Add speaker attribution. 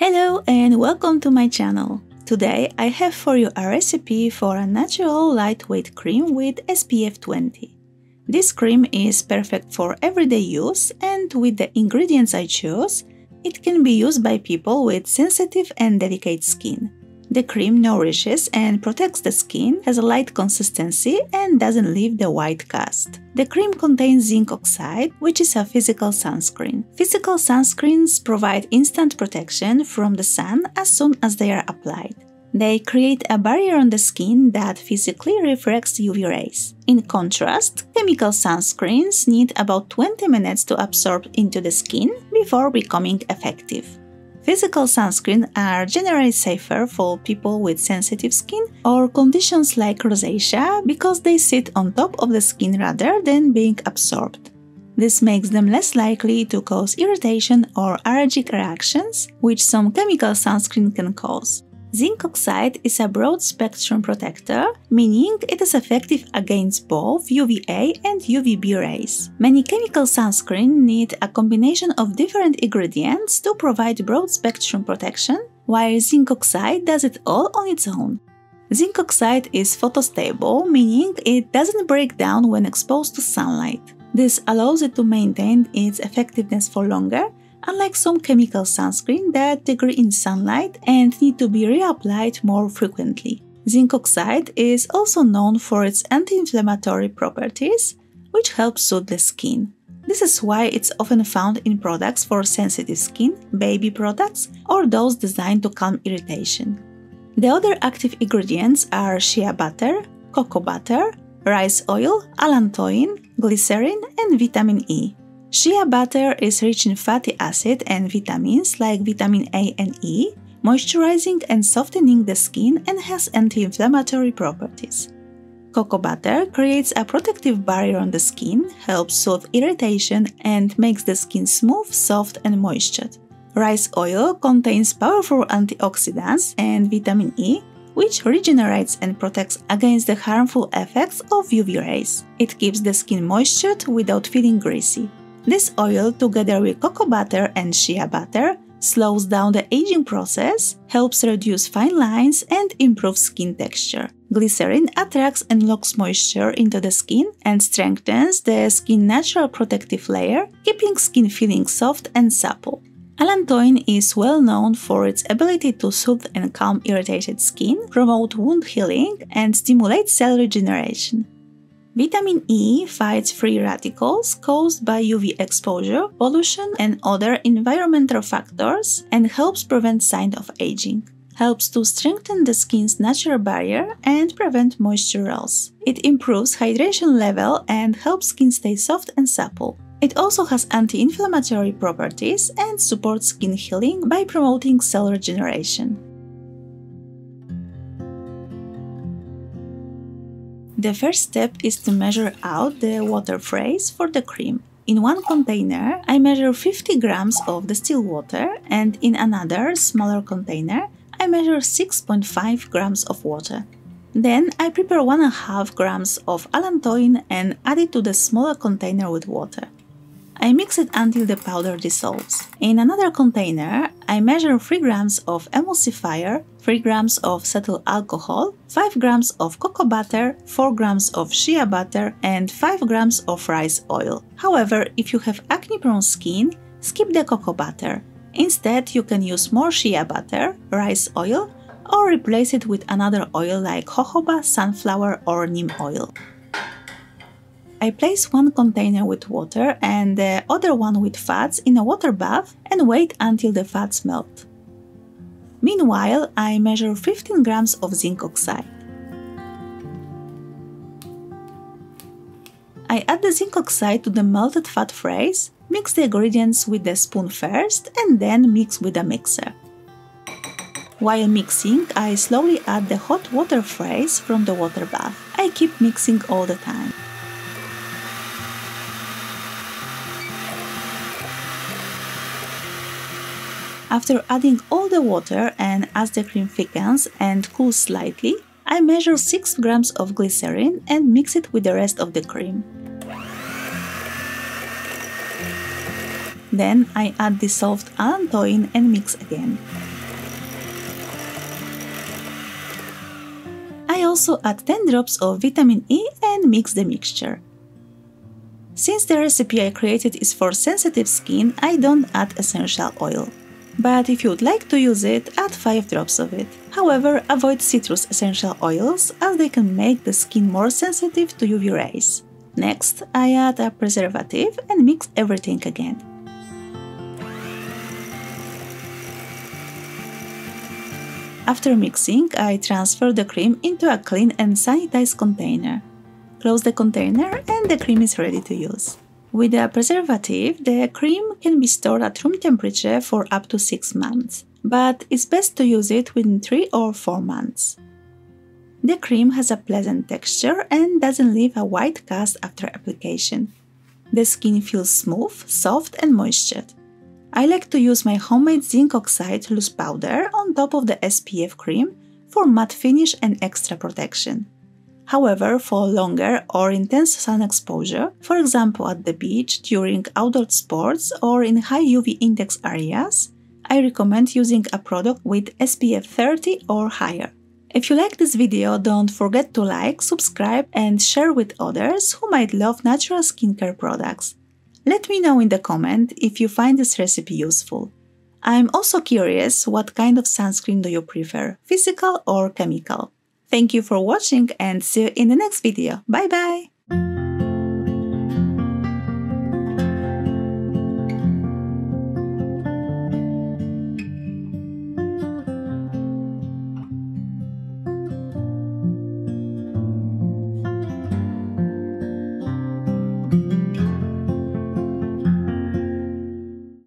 Speaker 1: Hello and welcome to my channel. Today I have for you a recipe for a natural lightweight cream with SPF 20. This cream is perfect for everyday use, and with the ingredients I chose, it can be used by people with sensitive and delicate skin. The cream nourishes and protects the skin, has a light consistency and doesn't leave the white cast. The cream contains zinc oxide, which is a physical sunscreen. Physical sunscreens provide instant protection from the sun as soon as they are applied. They create a barrier on the skin that physically refracts UV rays. In contrast, chemical sunscreens need about 20 minutes to absorb into the skin before becoming effective. Physical sunscreens are generally safer for people with sensitive skin or conditions like rosacea because they sit on top of the skin rather than being absorbed. This makes them less likely to cause irritation or allergic reactions, which some chemical sunscreen can cause. Zinc oxide is a broad-spectrum protector, meaning it is effective against both UVA and UVB rays. Many chemical sunscreens need a combination of different ingredients to provide broad-spectrum protection, while zinc oxide does it all on its own. Zinc oxide is photostable, meaning it doesn't break down when exposed to sunlight. This allows it to maintain its effectiveness for longer, unlike some chemical sunscreen that degrade in sunlight and need to be reapplied more frequently. Zinc oxide is also known for its anti-inflammatory properties, which help soothe the skin. This is why it's often found in products for sensitive skin, baby products, or those designed to calm irritation. The other active ingredients are shea butter, cocoa butter, rice oil, allantoin, glycerin, and vitamin E. Shea butter is rich in fatty acid and vitamins like vitamin A and E, moisturizing and softening the skin and has anti-inflammatory properties. Cocoa butter creates a protective barrier on the skin, helps soothe irritation and makes the skin smooth, soft and moistured. Rice oil contains powerful antioxidants and vitamin E, which regenerates and protects against the harmful effects of UV rays. It keeps the skin moistured without feeling greasy. This oil, together with cocoa butter and shea butter, slows down the aging process, helps reduce fine lines, and improves skin texture. Glycerin attracts and locks moisture into the skin and strengthens the skin's natural protective layer, keeping skin feeling soft and supple. Allantoin is well known for its ability to soothe and calm irritated skin, promote wound healing, and stimulate cell regeneration. Vitamin E fights free radicals caused by UV exposure, pollution, and other environmental factors and helps prevent signs of aging. Helps to strengthen the skin's natural barrier and prevent moisture loss. It improves hydration level and helps skin stay soft and supple. It also has anti-inflammatory properties and supports skin healing by promoting cell regeneration. The first step is to measure out the water phase for the cream. In one container, I measure 50 grams of distilled water, and in another, smaller container, I measure 6.5 grams of water. Then I prepare 1.5 grams of allantoin and add it to the smaller container with water. I mix it until the powder dissolves. In another container, I measure 3 grams of emulsifier, 3 grams of cetyl alcohol, 5 grams of cocoa butter, 4 grams of shea butter, and 5 grams of rice oil. However, if you have acne-prone skin, skip the cocoa butter. Instead, you can use more shea butter, rice oil, or replace it with another oil like jojoba, sunflower, or neem oil. I place one container with water and the other one with fats in a water bath and wait until the fats melt. Meanwhile, I measure 15 grams of zinc oxide. I add the zinc oxide to the melted fat phase, mix the ingredients with the spoon first and then mix with a mixer. While mixing, I slowly add the hot water phase from the water bath. I keep mixing all the time. After adding all the water and as the cream thickens and cools slightly, I measure 6 grams of glycerin and mix it with the rest of the cream. Then I add dissolved allantoin and mix again. I also add 10 drops of vitamin E and mix the mixture. Since the recipe I created is for sensitive skin, I don't add essential oil. But if you would like to use it, add 5 drops of it. However, avoid citrus essential oils as they can make the skin more sensitive to UV rays. Next, I add a preservative and mix everything again. After mixing, I transfer the cream into a clean and sanitized container. Close the container and the cream is ready to use. With a preservative, the cream can be stored at room temperature for up to 6 months, but it's best to use it within 3 or 4 months. The cream has a pleasant texture and doesn't leave a white cast after application. The skin feels smooth, soft and moistured. I like to use my homemade zinc oxide loose powder on top of the SPF cream for matte finish and extra protection. However, for longer or intense sun exposure, for example at the beach, during outdoor sports or in high UV index areas, I recommend using a product with SPF 30 or higher. If you like this video, don't forget to like, subscribe and share with others who might love natural skincare products. Let me know in the comment if you find this recipe useful. I'm also curious what kind of sunscreen do you prefer, physical or chemical? Thank you for watching and see you in the next video. Bye bye!